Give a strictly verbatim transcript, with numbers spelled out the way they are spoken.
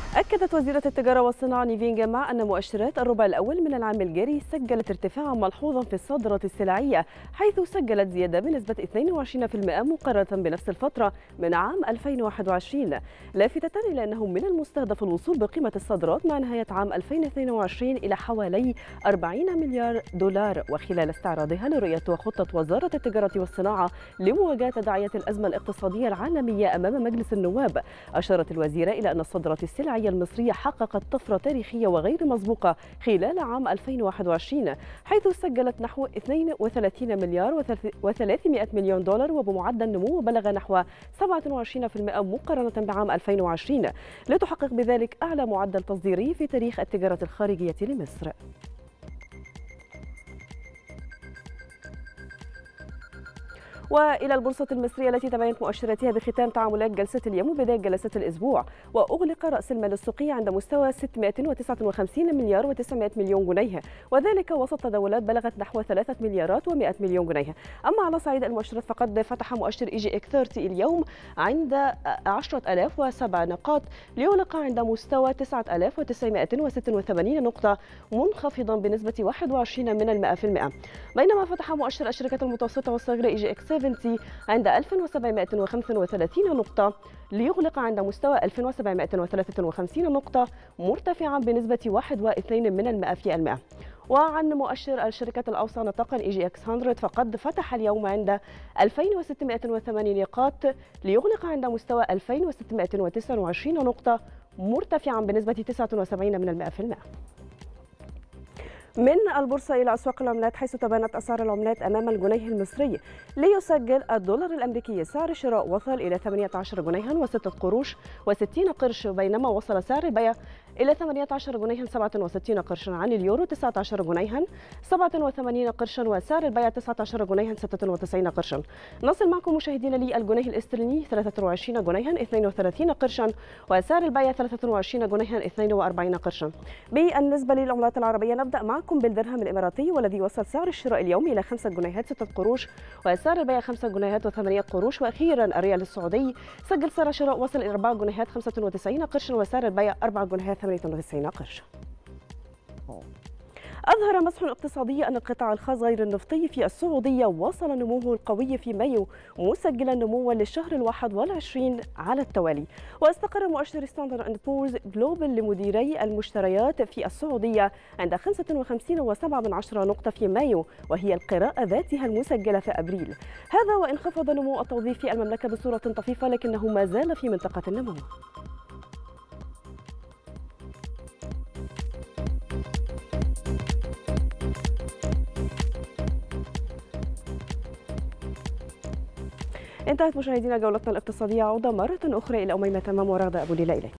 أكدت وزيرة التجارة والصناعة نيفين جمع أن مؤشرات الربع الأول من العام الجاري سجلت ارتفاعا ملحوظا في الصادرات السلعية، حيث سجلت زيادة بنسبة اثنين وعشرين بالمئة مقارنة بنفس الفترة من عام ألفين وواحد وعشرين، لافتة إلى أنه من المستهدف الوصول بقيمة الصادرات مع نهاية عام ألفين واثنين وعشرين إلى حوالي أربعين مليار دولار. وخلال استعراضها لرؤية وخطة وزارة التجارة والصناعة لمواجهة تداعيات الأزمة الاقتصادية العالمية أمام مجلس النواب، أشارت الوزيرة إلى أن الصادرات السلعية المصرية حققت طفرة تاريخية وغير مسبوقة خلال عام ألفين وواحد وعشرين، حيث سجلت نحو اثنين وثلاثين مليار وثلاثمائة مليون دولار، وبمعدل نمو بلغ نحو سبعة وعشرين بالمئة مقارنة بعام ألفين وعشرين، لتحقق بذلك أعلى معدل تصديري في تاريخ التجارة الخارجية لمصر. وإلى البورصة المصرية التي تباينت مؤشراتها بختام تعاملات جلسة اليوم وبداية جلسة الأسبوع، وأغلق رأس المال السوقي عند مستوى ستمائة وتسعة وخمسين مليار وتسعمائة مليون جنيه، وذلك وسط تداولات بلغت نحو ثلاثة مليارات ومائة مليون جنيه. أما على صعيد المؤشرات فقد فتح مؤشر إي جي إك ثلاثين اليوم عند عشرة آلاف وسبع نقاط ليغلق عند مستوى تسعة آلاف وتسعمائة وستة وثمانين نقطة، منخفضا بنسبة واحد وعشرين من المئة في المئة. بينما فتح مؤشر الشركات المتوسطة والصغيرة إي جي إك سبعين عند ألف وسبعمائة وخمسة وثلاثين نقطة ليغلق عند مستوى ألف وسبعمائة وثلاثة وخمسين نقطة، مرتفعا بنسبة واحد واثنين من المئة في المئة. وعن مؤشر الشركات الأوسع نطاقا إي جي إكس مئة فقد فتح اليوم عند ألفين وستمائة وثمانية نقاط ليغلق عند مستوى ألفين وستمائة وتسعة وعشرين نقطة، مرتفعا بنسبة تسعة وسبعين من المئة في المئة. من البورصة إلى أسواق العملات، حيث تباينت أسعار العملات أمام الجنيه المصري، ليسجل الدولار الأمريكي سعر الشراء وصل إلى ثمانية عشر جنيها وستة قروش وستين قرش، بينما وصل سعر البيع إلى ثمانية عشر جنيها سبعة وستين قرشا. عن اليورو تسعة عشر جنيها سبعة وثمانين قرشا وسعر البيع تسعة عشر جنيها ستة وتسعين قرشا. نصل معكم مشاهدينا للجنيه الاسترليني ثلاثة وعشرين جنيها اثنين وثلاثين قرشا وسعر البيع ثلاثة وعشرين جنيها اثنين وأربعين قرشا. بالنسبة للعملات العربية نبدأ معكم بالدرهم الإماراتي، والذي وصل سعر الشراء اليوم إلى خمسة جنيهات ستة قروش وسعر البيع خمسة جنيهات وثمانية قروش. وأخيرا الريال السعودي سجل سعر الشراء وصل إلى أربعة جنيهات خمسة وتسعين قرشا وسعر البيع أربعة جنيهات ثمانية وتسعين قرشا. أظهر مسح اقتصادي أن القطاع الخاص غير النفطي في السعودية وصل نموه القوي في مايو، مسجلا نموا للشهر الواحد والعشرين على التوالي. واستقر مؤشر ستاندرد أند بورز جلوبال لمديري المشتريات في السعودية عند خمسة وخمسين فاصلة سبعة نقطة في مايو، وهي القراءة ذاتها المسجلة في أبريل. هذا وإن خفض نمو التوظيف في المملكة بصورة طفيفة، لكنه ما زال في منطقة النمو. انتهت مشاهدينا جولتنا الاقتصادية. عودة مرة أخرى إلى أميمة تمام ورغدة أبو ليلى إليك.